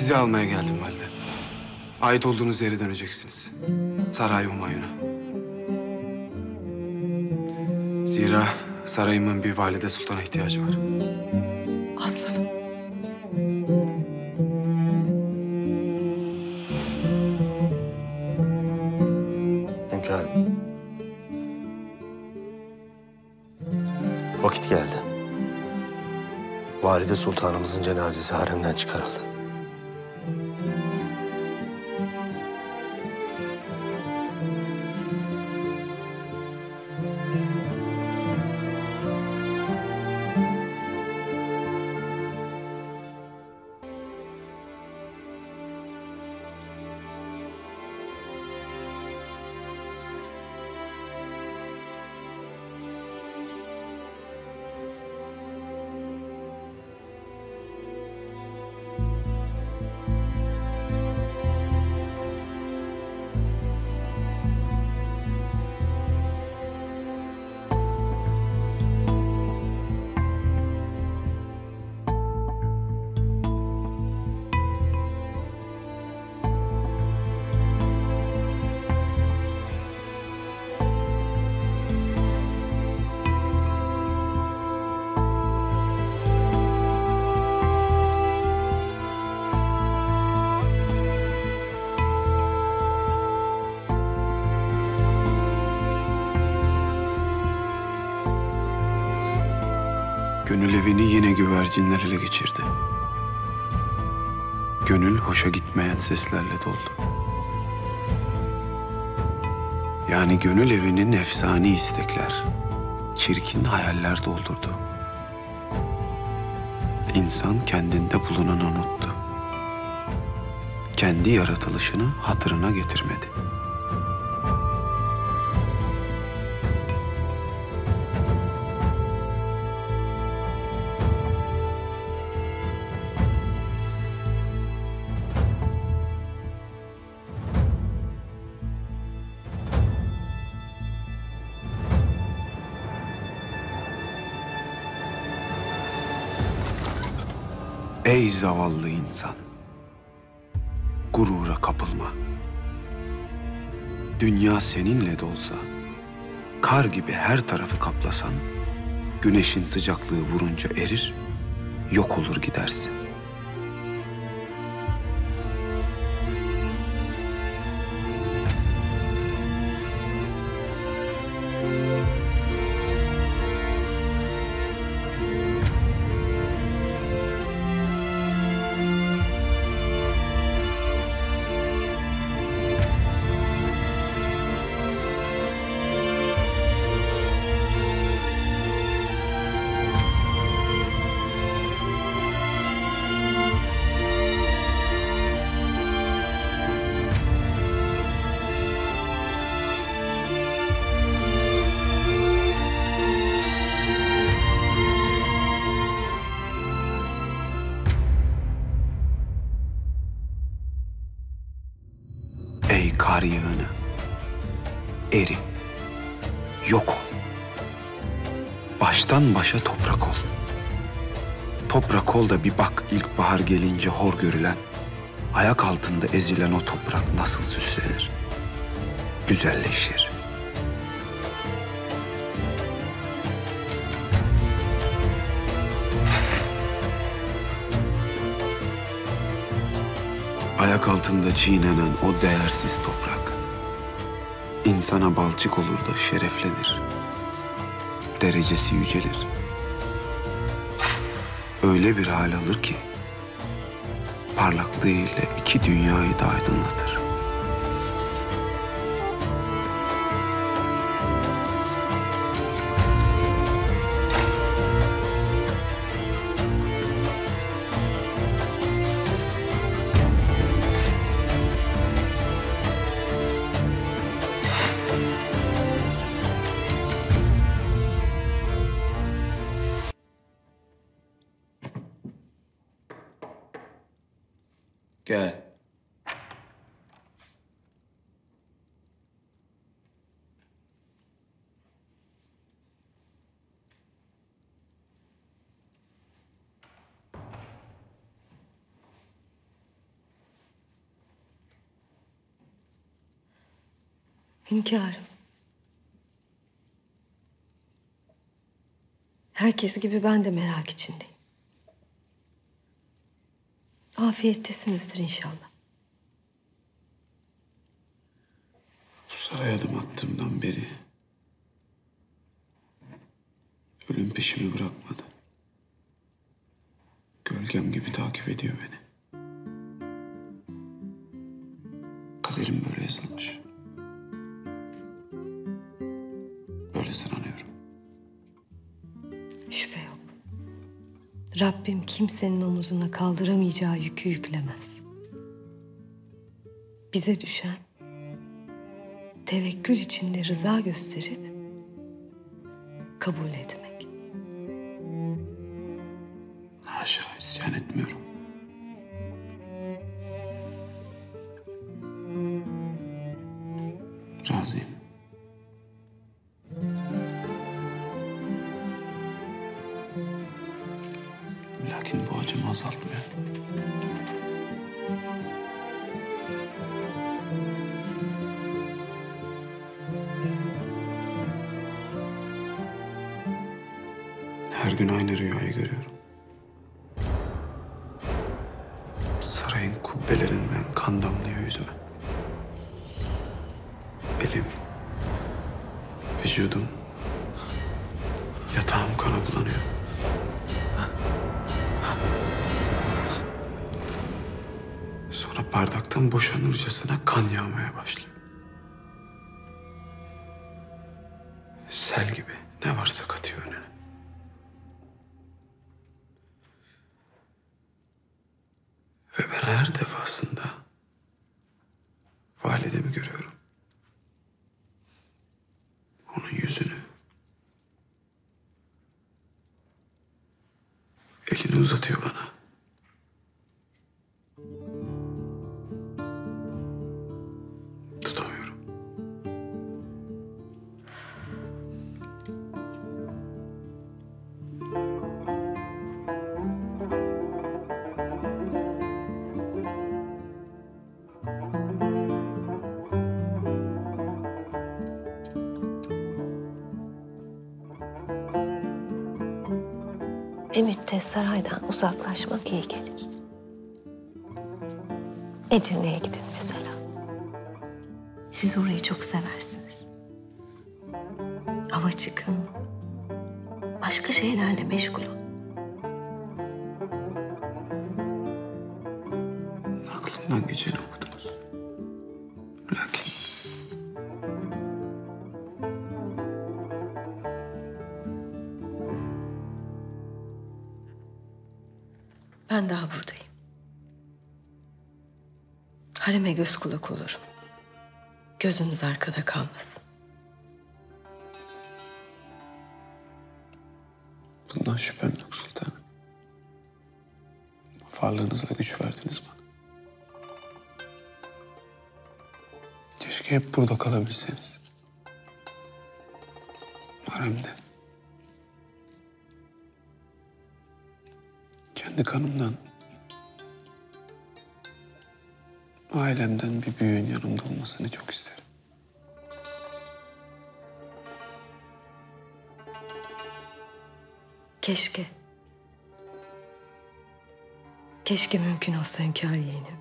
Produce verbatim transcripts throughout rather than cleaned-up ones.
Sizi almaya geldim valide. Ait olduğunuz yere döneceksiniz. Saray Humayun'a. Zira sarayımın bir valide sultana ihtiyacı var. Aslanım. Hünkârım. Vakit geldi. Valide sultanımızın cenazesi haremden çıkarıldı. Gönül evini yine güvercinler ele geçirdi. Gönül hoşa gitmeyen seslerle doldu. Yani gönül evinin efsani istekler, çirkin hayaller doldurdu. İnsan kendinde bulunanı unuttu. Kendi yaratılışını hatırına getirmedi. Ey zavallı insan! Gurura kapılma. Dünya seninle de olsa, kar gibi her tarafı kaplasan, güneşin sıcaklığı vurunca erir, yok olur gidersin. Ey kar yığını, eri, yok ol. Baştan başa toprak ol. Toprak ol da bir bak ilkbahar gelince hor görülen, ayak altında ezilen o toprak nasıl süslenir, güzelleşir. Ayak altında çiğnenen o değersiz toprak, insana balçık olur da şereflenir, derecesi yücelir. Öyle bir hal alır ki, parlaklığıyla iki dünyayı da aydınlatır. Gel. Hünkârım. Herkes gibi ben de merak içindeyim. Afiyettesinizdir inşallah. Bu saraya adım attığımdan beri ölüm peşimi bırakmadı. Gölgem gibi takip ediyor beni. Kaderim böyle yazılmış. Böyle sınanıyorum. Şüphe yok. Rabbim kimsenin omuzuna kaldıramayacağı yükü yüklemez. Bize düşen tevekkül içinde rıza gösterip kabul etmek. Haşa, isyan etmiyorum. Razıyım. Lakin bu acımı azaltmıyor. Her gün aynı rüyayı görüyorum. Sarayın kubbelerinden kan damlıyor yüzüme. Elim, vücudum, yatağım kana bulanıyor. Sonra bardaktan boşanırcasına kan yağmaya başlıyor. Sel gibi ne varsa katıyor önüne. Ve ben her defasında validemi görüyorum. Onun yüzünü. Elini uzatıyor bana. Tutamıyorum. Bir müddet saraydan uzaklaşmak iyi gelir. Edirne'ye gidin mesela. Siz orayı çok seversiniz. Hava çıkın. Başka şeylerle meşgul olun. Aklımdan geçeni okudunuz. Lakin ben daha buradayım. Hareme göz kulak olurum. Gözünüz arkada kalmasın. bundan şüphem yok sultanım. Varlığınızla güç verdiniz bana. Keşke hep burada kalabilseniz. Haremde. Kendi kanımdan, ailemden bir büyüğün yanımda olmasını çok isterim. Keşke. Keşke mümkün olsa hünkâr yeğenim.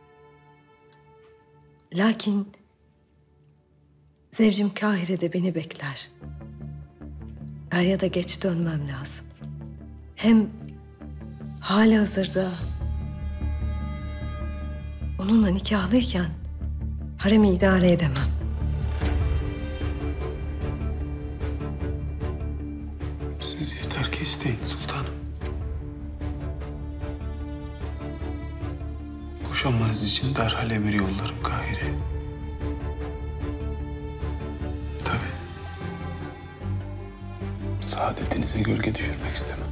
Lakin zevcim Kahire'de beni bekler. Er ya da geç dönmem lazım. Hem halihazırda onunla nikahlıyken haremi idare edemem. Siz yeter ki isteyin sultanım. Boşanmanız için derhal emir yollarım Kahire'ye. Tabii. Saadetinize gölge düşürmek istemem.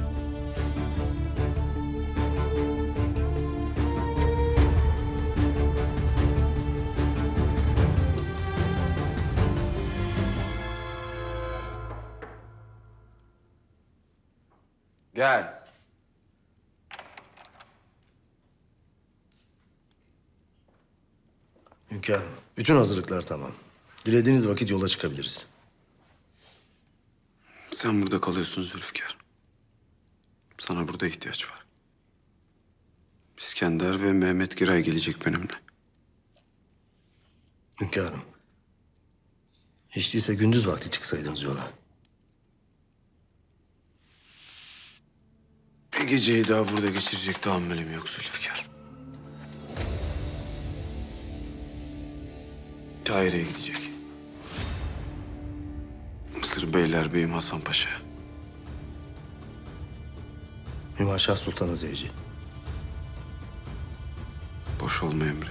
Gel. Hünkârım, bütün hazırlıklar tamam. Dilediğiniz vakit yola çıkabiliriz. Sen burada kalıyorsun Zülfikar. Sana burada ihtiyaç var. İskender ve Mehmet Giray gelecek benimle. Hünkârım. Hiç değilse gündüz vakti çıksaydınız yola. Bir geceyi daha burada geçirecek tahammülüm yok Zülfikar. Daireye gidecek. Mısır Beylerbeyim Hasan Paşa'ya. Hümaşah Sultan'a zevci. Boş olma emri.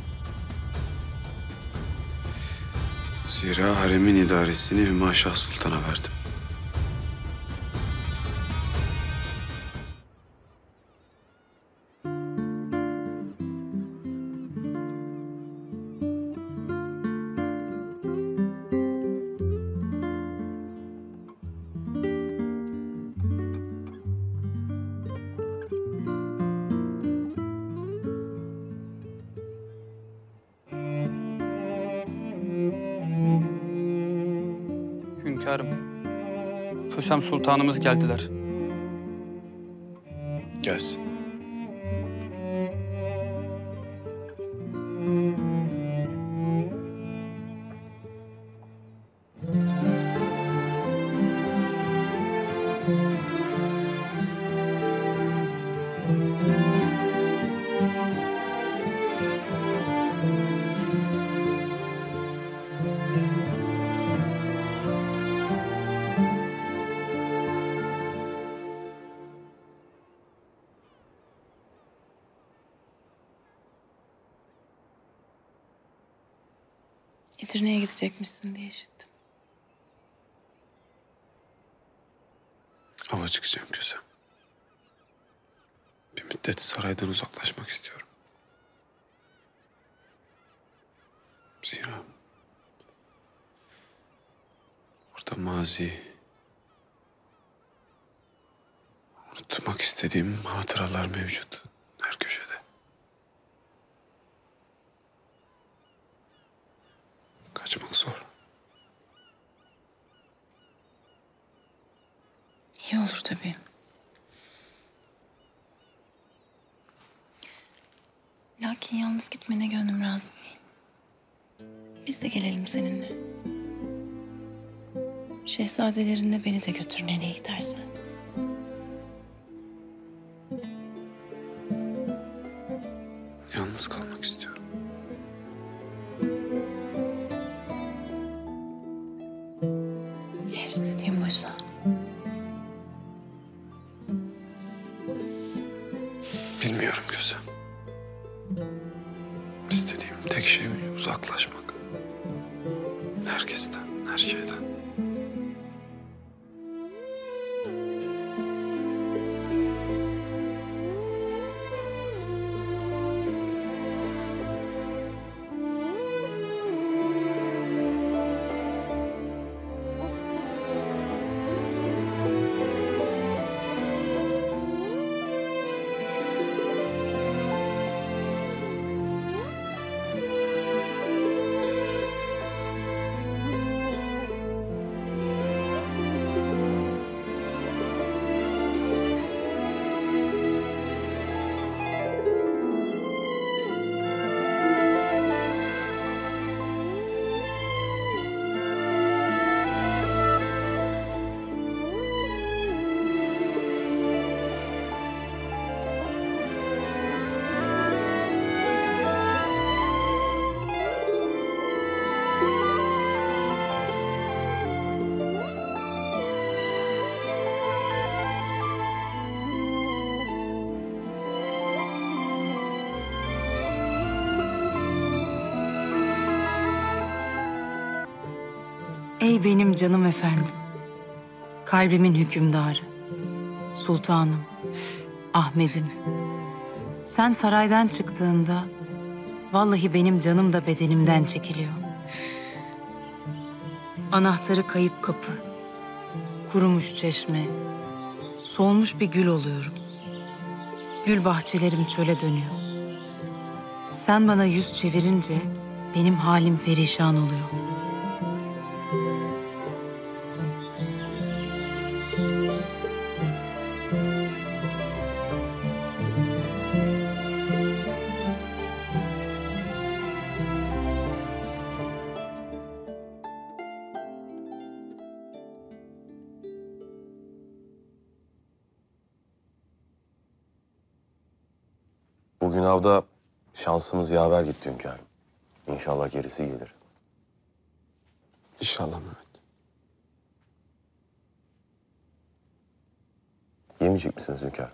Zira haremin idaresini Hümaşah Sultan'a verdim. Hünkârım, Kosem Sultanımız geldiler. Gelsin. Edirne'ye gidecekmişsin diye işittim. Ava çıkacağım Kosem. Bir müddet saraydan uzaklaşmak istiyorum. Zira burada mazi, unutmak istediğim hatıralar mevcut her köşede. Kaçmak zor. İyi olur tabii. Lakin yalnız gitmene gönlüm razı değil. Biz de gelelim seninle. Şehzadelerinle beni de götür nereye gidersen. Yalnız kalmak istiyorum. Eğer istediğin buysa. Bilmiyorum Kosem. İstediğim tek şey uzaklaşmak. Herkesten, her şeyden. Ey benim canım efendim, kalbimin hükümdarı, sultanım, Ahmet'im. Sen saraydan çıktığında vallahi benim canım da bedenimden çekiliyor. Anahtarı kayıp kapı, kurumuş çeşme, solmuş bir gül oluyorum. Gül bahçelerim çöle dönüyor. Sen bana yüz çevirince benim halim perişan oluyor. Bugün avda şansımız yaver gitti hünkârım. İnşallah gerisi gelir. İnşallah Mehmet. Yemeyecek misiniz hünkârım?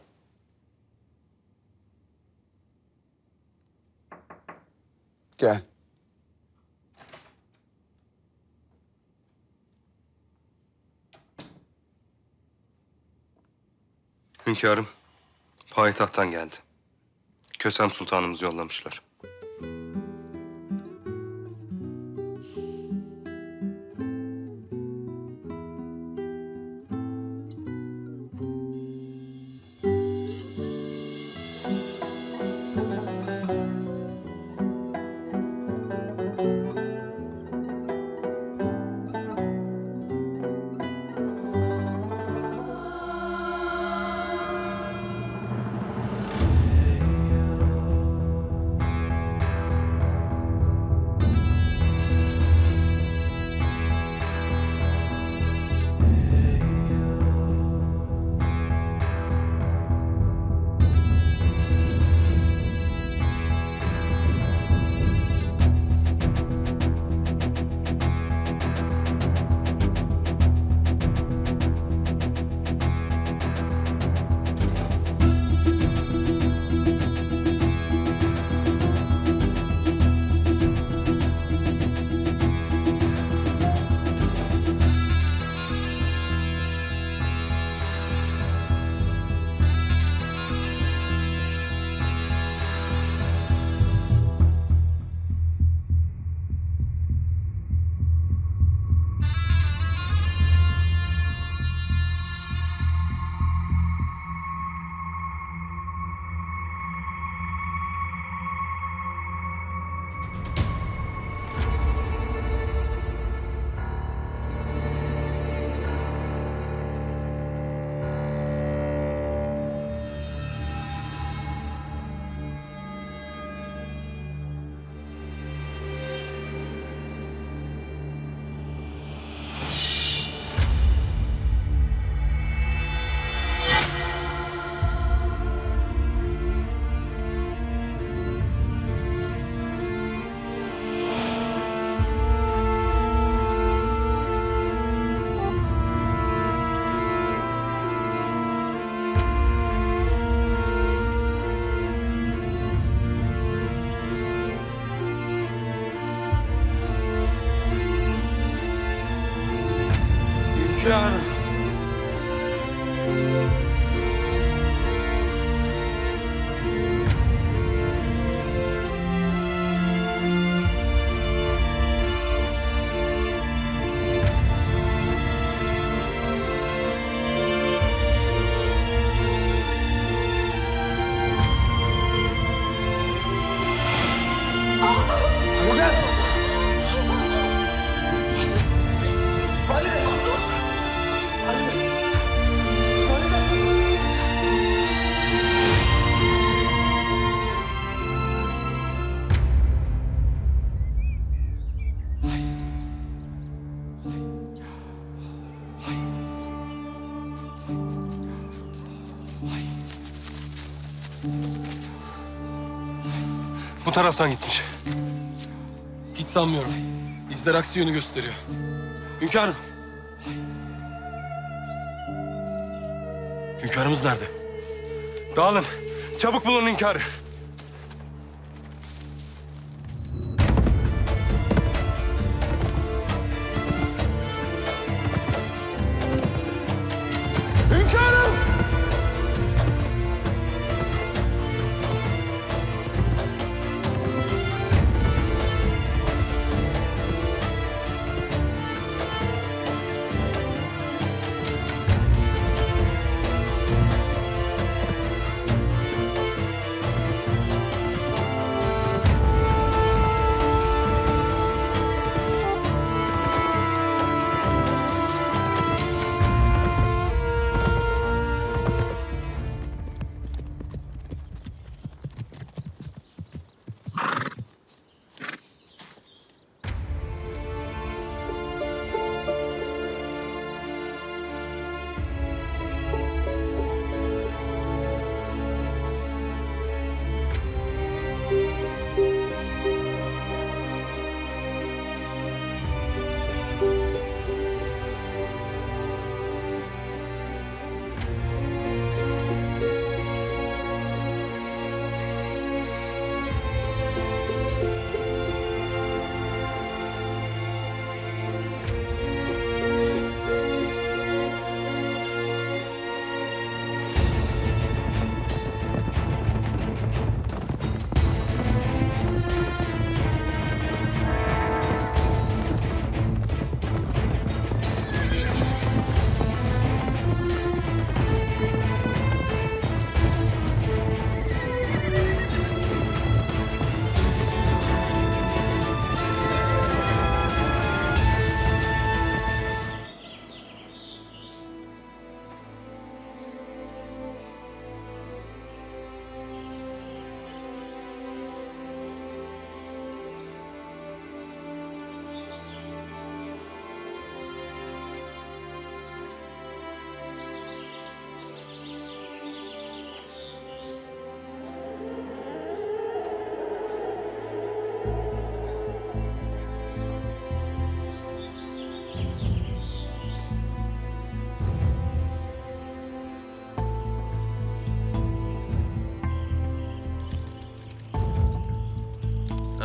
Gel. Hünkârım, payitahttan geldi. Kosem Sultanımızı yollamışlar. Hünkârım. Bu taraftan gitmiş. Hiç sanmıyorum. İzler aksi yönü gösteriyor. Hünkârım. Hünkârımız nerede? Dağılın. Çabuk bulun hünkârı. Hünkârım!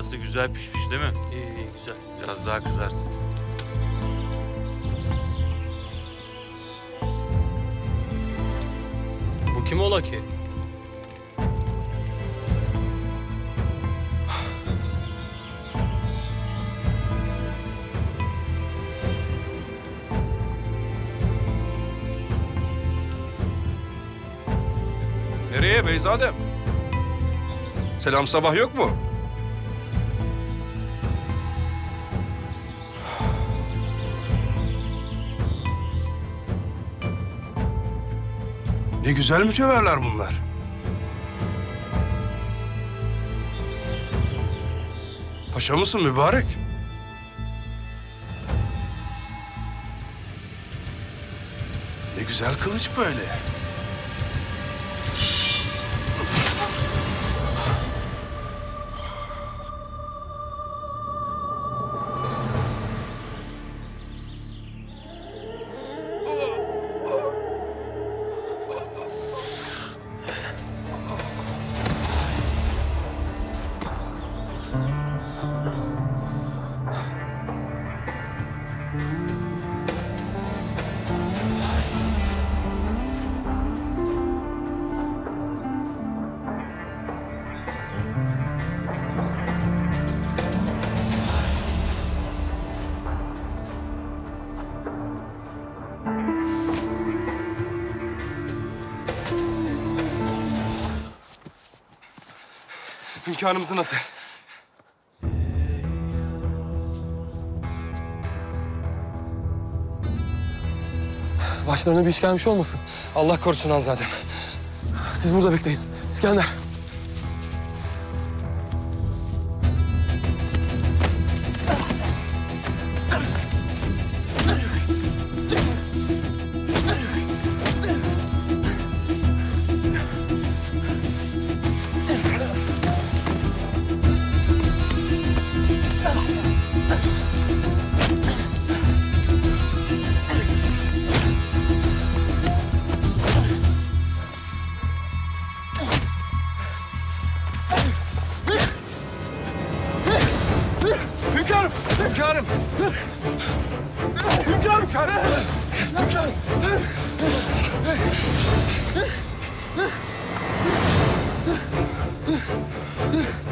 Nasıl, güzel pişmiş değil mi? İyi iyi güzel. Biraz daha kızarsın. Bu kim ola ki? Nereye beyzadem? Selam sabah yok mu? Ne güzel mücevherler bunlar. Paşa mısın mübarek? Ne güzel kılıç böyle. Hünkârımızın atı. Başlarına bir iş gelmiş olmasın. Allah korusun Hanzadem. Siz burada bekleyin. İskender. Hünkârım! Hünkârım! Hünkârım! Hünkârım! Hünkârım! Hünkârım!